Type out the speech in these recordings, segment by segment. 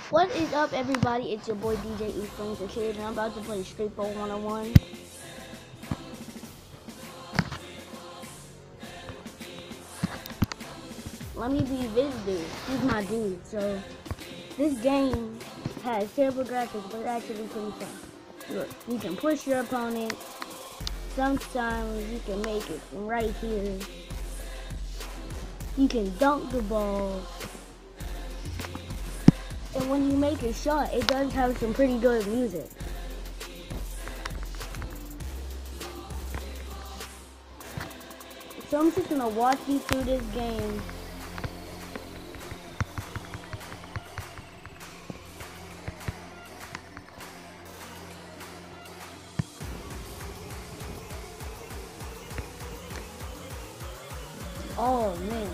What is up, everybody? It's your boy DJ Eastland the Kid, and I'm about to play Street Bowl 101. Let me be this dude. He's my dude. So this game has terrible graphics, but it's actually pretty fun. Look, you can push your opponent. Sometimes you can make it from right here. You can dunk the ball. And when you make a shot, it does have some pretty good music. So I'm just gonna walk you through this game. Oh man.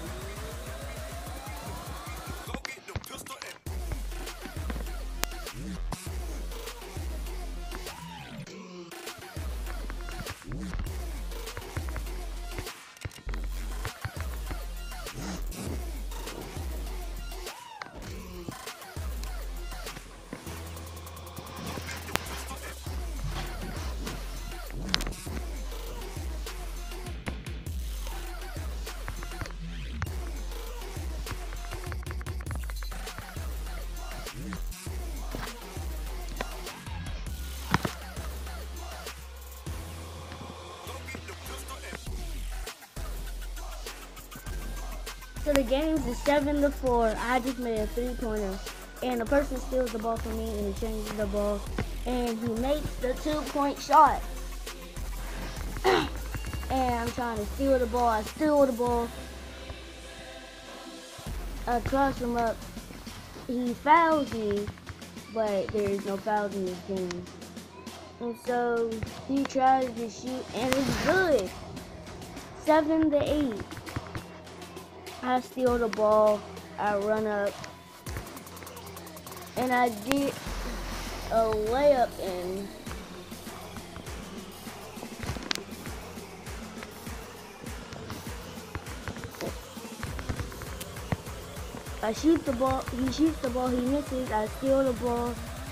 So the game's is 7-4. I just made a 3-pointer, and the person steals the ball from me, and he changes the ball, and he makes the 2-point shot. And I'm trying to steal the ball. I steal the ball. I cross him up. He fouls me, but there's no fouls in this game. And so he tries to shoot, and it's good. 7-8. I steal the ball, I run up, and I get a layup in. I shoot the ball, he shoots the ball, he misses, I steal the ball.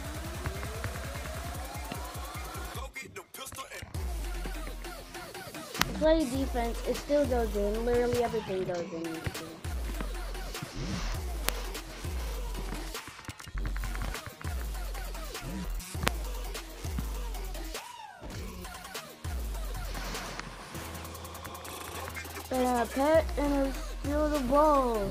Play defense, it still goes in. Literally everything goes in. And I pat and I steal the ball.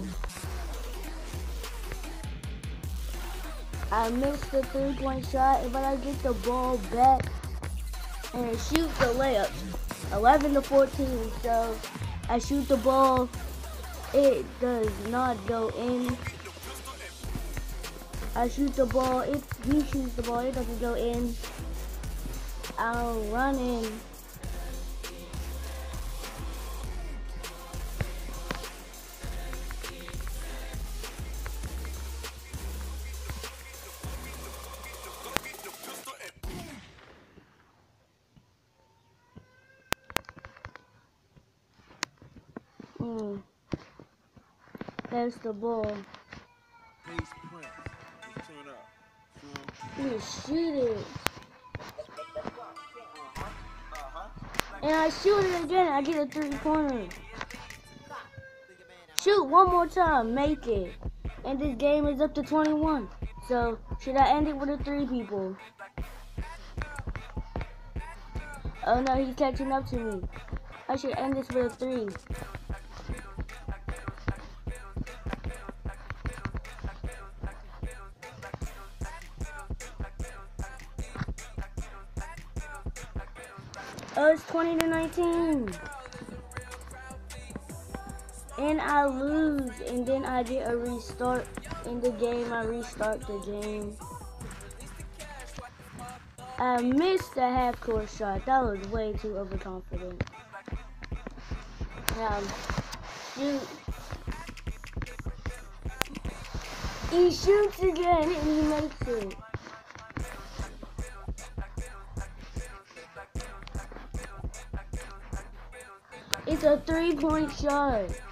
I missed the 3-point shot, but I get the ball back and I shoot the layup. 11-14, so I shoot the ball, it does not go in. I shoot the ball, he shoots the ball, it doesn't go in. I'll run in. There's the ball. You shoot it. And I shoot it again. I get a 3-pointer. Shoot one more time. Make it. And this game is up to 21. So should I end it with a 3 people? Oh no, he's catching up to me. I should end this with a 3. Oh, it's 20-19. And I lose, and then I get a restart in the game. I restart the game. I missed the half-court shot. That was way too overconfident. Shoot. He shoots again, and he makes it. It's a 3-point shot.